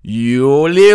Yo les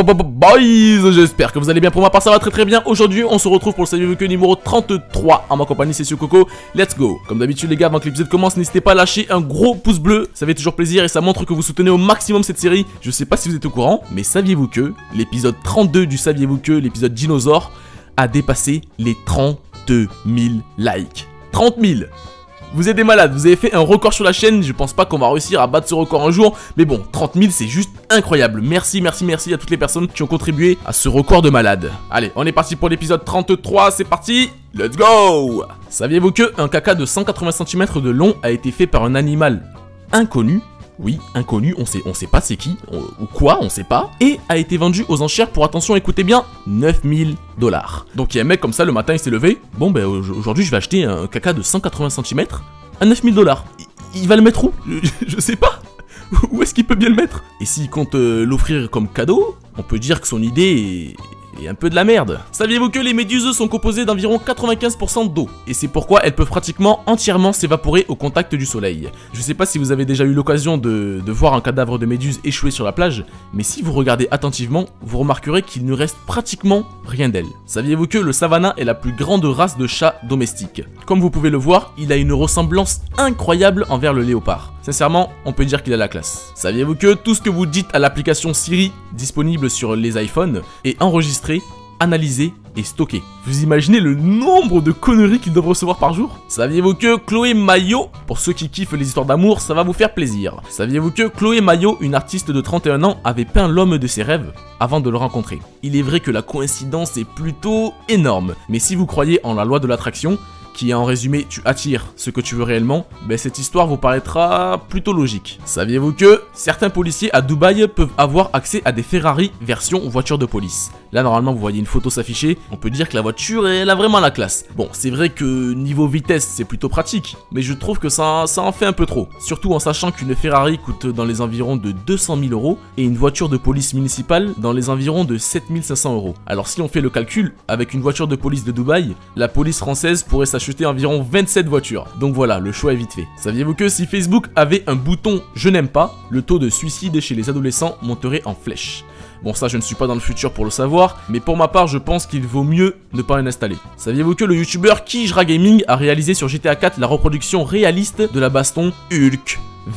boys, j'espère que vous allez bien. Pour ma part ça va très bien. Aujourd'hui on se retrouve pour le saviez-vous que numéro 33. En ma compagnie c'est Coco, let's go. Comme d'habitude les gars, avant que l'épisode commence, n'hésitez pas à lâcher un gros pouce bleu, ça fait toujours plaisir et ça montre que vous soutenez au maximum cette série. Je sais pas si vous êtes au courant, mais saviez-vous que l'épisode 32 du saviez-vous que, l'épisode dinosaure, a dépassé les 32 000 likes. 30 000. Vous êtes des malades, vous avez fait un record sur la chaîne, je pense pas qu'on va réussir à battre ce record un jour, mais bon, 30 000 c'est juste incroyable. Merci à toutes les personnes qui ont contribué à ce record de malade. Allez, on est parti pour l'épisode 33, c'est parti, let's go. Saviez-vous que un caca de 180 cm de long a été fait par un animal inconnu? Oui, inconnu, on sait pas c'est qui, ou quoi, on sait pas, et a été vendu aux enchères pour, attention, écoutez bien, 9 000 $. Donc il y a un mec comme ça, le matin il s'est levé, bon ben aujourd'hui je vais acheter un caca de 180 cm à 9 000 $. Il va le mettre où? Je sais pas. Où est-ce qu'il peut bien le mettre? Et s'il compte l'offrir comme cadeau, on peut dire que son idée est un peu de la merde. Saviez-vous que les méduses sont composées d'environ 95% d'eau? Et c'est pourquoi elles peuvent pratiquement entièrement s'évaporer au contact du soleil. Je sais pas si vous avez déjà eu l'occasion de voir un cadavre de méduse échoué sur la plage, mais si vous regardez attentivement, vous remarquerez qu'il ne reste pratiquement rien d'elle. Saviez-vous que le savana est la plus grande race de chats domestiques? Comme vous pouvez le voir, il a une ressemblance incroyable envers le léopard. Sincèrement, on peut dire qu'il a la classe. Saviez-vous que tout ce que vous dites à l'application Siri, disponible sur les iPhones, est enregistré, analysé et stocké? Vous imaginez le nombre de conneries qu'ils doivent recevoir par jour? Saviez-vous que Chloé Maillot, pour ceux qui kiffent les histoires d'amour, ça va vous faire plaisir. Saviez-vous que Chloé Maillot, une artiste de 31 ans, avait peint l'homme de ses rêves avant de le rencontrer? Il est vrai que la coïncidence est plutôt énorme, mais si vous croyez en la loi de l'attraction, qui est en résumé tu attires ce que tu veux réellement, ben cette histoire vous paraîtra plutôt logique. Saviez-vous que certains policiers à Dubaï peuvent avoir accès à des Ferrari version voiture de police? Là normalement vous voyez une photo s'afficher, on peut dire que la voiture elle a vraiment la classe. Bon, c'est vrai que niveau vitesse c'est plutôt pratique, mais je trouve que ça en fait un peu trop. Surtout en sachant qu'une Ferrari coûte dans les environs de 200 000 € et une voiture de police municipale dans les environs de 7 500 €. Alors si on fait le calcul, avec une voiture de police de Dubaï, la police française pourrait s'acheter environ 27 voitures. Donc voilà, le choix est vite fait. Saviez-vous que si Facebook avait un bouton je n'aime pas, le taux de suicide chez les adolescents monterait en flèche? Bon, ça je ne suis pas dans le futur pour le savoir, mais pour ma part je pense qu'il vaut mieux ne pas l'installer. Saviez-vous que le youtubeur Kijra Gaming a réalisé sur GTA 4 la reproduction réaliste de la baston Hulk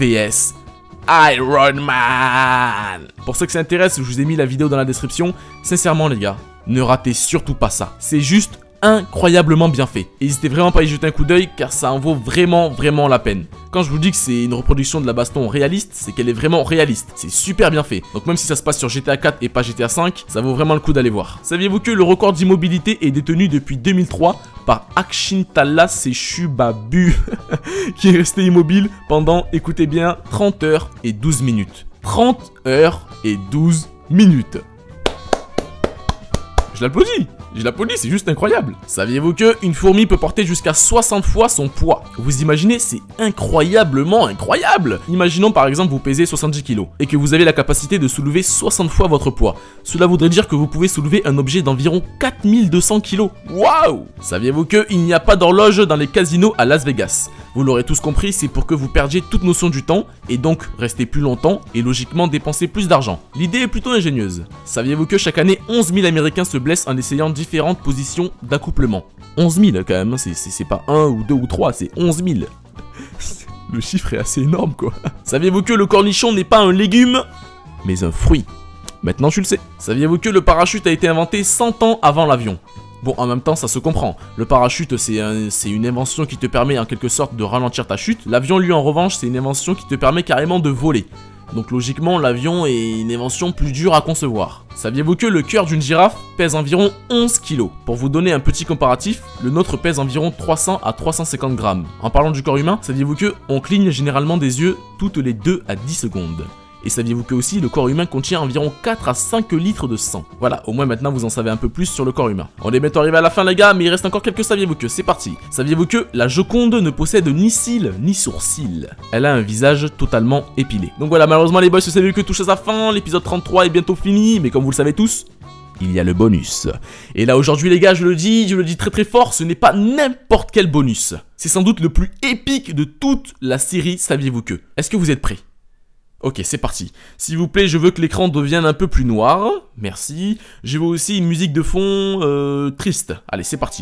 vs Iron Man? Pour ceux que ça intéresse, je vous ai mis la vidéo dans la description. Sincèrement les gars, ne ratez surtout pas ça. C'est juste incroyablement bien fait. N'hésitez vraiment pas à y jeter un coup d'œil car ça en vaut vraiment la peine. Quand je vous dis que c'est une reproduction de la baston réaliste, c'est qu'elle est vraiment réaliste. C'est super bien fait. Donc même si ça se passe sur GTA 4 et pas GTA 5, ça vaut vraiment le coup d'aller voir. Saviez-vous que le record d'immobilité est détenu depuis 2003 par Akshintala Seshubabu qui est resté immobile pendant, écoutez bien, 30 heures et 12 minutes. 30 heures et 12 minutes. Je l'applaudis, c'est juste incroyable. Saviez-vous que une fourmi peut porter jusqu'à 60 fois son poids? Vous imaginez, c'est incroyablement incroyable. Imaginons par exemple vous pesez 70 kg et que vous avez la capacité de soulever 60 fois votre poids. Cela voudrait dire que vous pouvez soulever un objet d'environ 4200 kg. Waouh! Saviez-vous qu'il n'y a pas d'horloge dans les casinos à Las Vegas? Vous l'aurez tous compris, c'est pour que vous perdiez toute notion du temps et donc rester plus longtemps et logiquement dépenser plus d'argent. L'idée est plutôt ingénieuse. Saviez-vous que chaque année 11 000 Américains se blessent en essayant différentes positions d'accouplement? 11 000 quand même, c'est pas 1 ou 2 ou 3, c'est 11 000. Le chiffre est assez énorme quoi. Saviez-vous que le cornichon n'est pas un légume, mais un fruit? Maintenant tu le sais. Saviez-vous que le parachute a été inventé 100 ans avant l'avion? Bon, en même temps, ça se comprend. Le parachute, c'est une invention qui te permet en quelque sorte de ralentir ta chute. L'avion, lui, en revanche, c'est une invention qui te permet carrément de voler. Donc logiquement, l'avion est une invention plus dure à concevoir. Saviez-vous que le cœur d'une girafe pèse environ 11 kg? Pour vous donner un petit comparatif, le nôtre pèse environ 300 à 350 grammes. En parlant du corps humain, saviez-vous que on cligne généralement des yeux toutes les 2 à 10 secondes? Et saviez-vous que aussi le corps humain contient environ 4 à 5 litres de sang? Voilà, au moins maintenant vous en savez un peu plus sur le corps humain. On est bientôt arrivé à la fin les gars, mais il reste encore quelques saviez-vous que, c'est parti. Saviez-vous que la Joconde ne possède ni cils ni sourcils? Elle a un visage totalement épilé. Donc voilà, malheureusement les boys, ce saviez-vous que touche à sa fin, l'épisode 33 est bientôt fini, mais comme vous le savez tous, il y a le bonus. Et là aujourd'hui les gars, je le dis très fort, ce n'est pas n'importe quel bonus. C'est sans doute le plus épique de toute la série saviez-vous que. Est-ce que vous êtes prêts? Ok, c'est parti. S'il vous plaît, je veux que l'écran devienne un peu plus noir. Merci. Je veux aussi une musique de fond triste. Allez, c'est parti.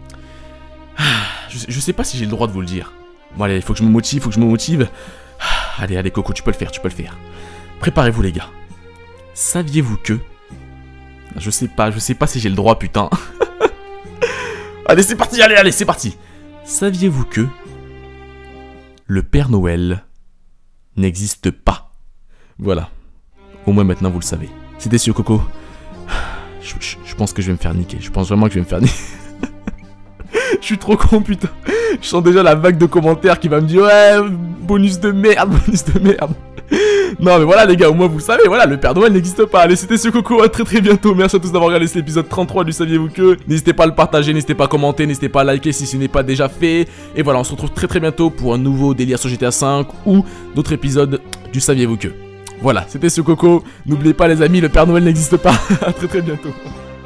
Je sais pas si j'ai le droit de vous le dire. Bon, allez, il faut que je me motive, Allez, allez, Coco, tu peux le faire, Préparez-vous, les gars. Saviez-vous que... Je sais pas si j'ai le droit, putain. Allez, c'est parti, allez, c'est parti. Saviez-vous que... le Père Noël n'existe pas? Voilà. Au moins maintenant vous le savez. C'était sur Coco. Je pense que je vais me faire niquer. Je pense vraiment que je vais me faire niquer. Je suis trop con, putain. Je sens déjà la vague de commentaires qui va me dire ouais, bonus de merde. Non mais voilà les gars, au moins vous le savez, voilà, le Père Noël n'existe pas. Allez, c'était sur Coco, à très bientôt. Merci à tous d'avoir regardé cet épisode 33 du Saviez-vous que. N'hésitez pas à le partager, n'hésitez pas à commenter, n'hésitez pas à liker si ce n'est pas déjà fait. Et voilà, on se retrouve très bientôt pour un nouveau délire sur GTA 5 ou d'autres épisodes du Saviez-vous que. Voilà, c'était sur Coco. N'oubliez pas les amis, le Père Noël n'existe pas. À très bientôt.